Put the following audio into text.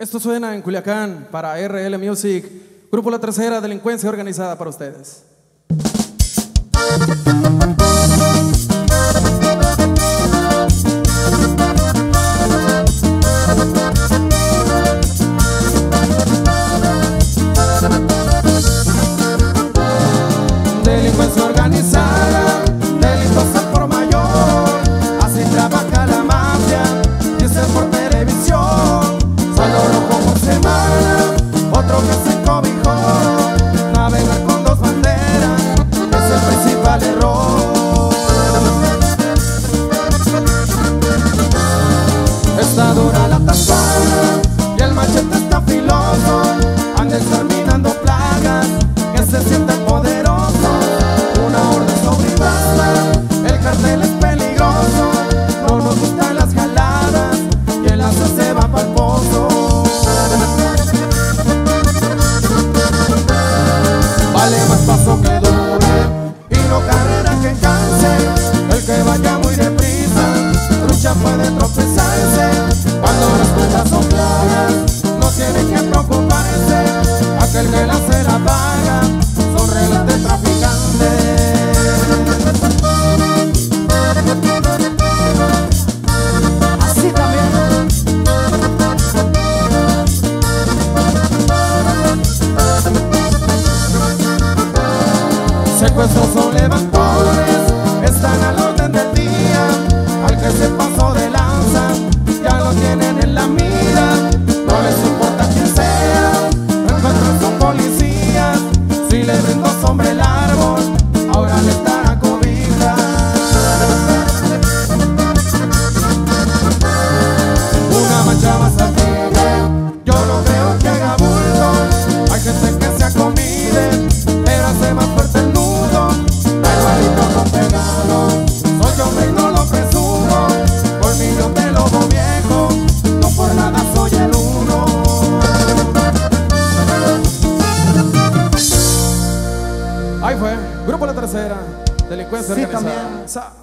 Esto suena en Culiacán para RL Music, Grupo La Tercera, delincuencia organizada para ustedes. Delincuencia organizada, delitos al por mayor, así trabaja la mafia, dicen por televisión. Solo rojo por semana, otro que se cobijó. Navegar con dos banderas es el principal error. Está dura la tasana y el machete está filoso. Anda exterminando plagas que se sienten poderosos. Una orden sobre casa, el cartel es peligroso. No nos gustan las jaladas y el lazo se va pa'l pozo. Vale más paso que doble y no carrera que canse. El que vaya muy deprisa, trucha puede tropezarse. Cuando las cuentas son claras, no tiene que preocuparse. Aquel que la se la paga son reglas de traficantes. Así también. Secuestros son levantones, están al orden del día. Al que se pasó de lanza, ya lo tienen en la mira. No les importa quién sea, encuentran son policías. Si le brindo sombra el árbol, ahora le dará cobija. Una mancha más al tigre, yo no creo que haga bulto. Hay gente que se acomide, pero hace más fuerte el nudo. Igualito con pegado, soy hombre y no lo presumo. Colmillo de lobo viejo, no por nada soy el uno. Ahí fue, Grupo La Tercera, delincuencia Sí, organizada. también.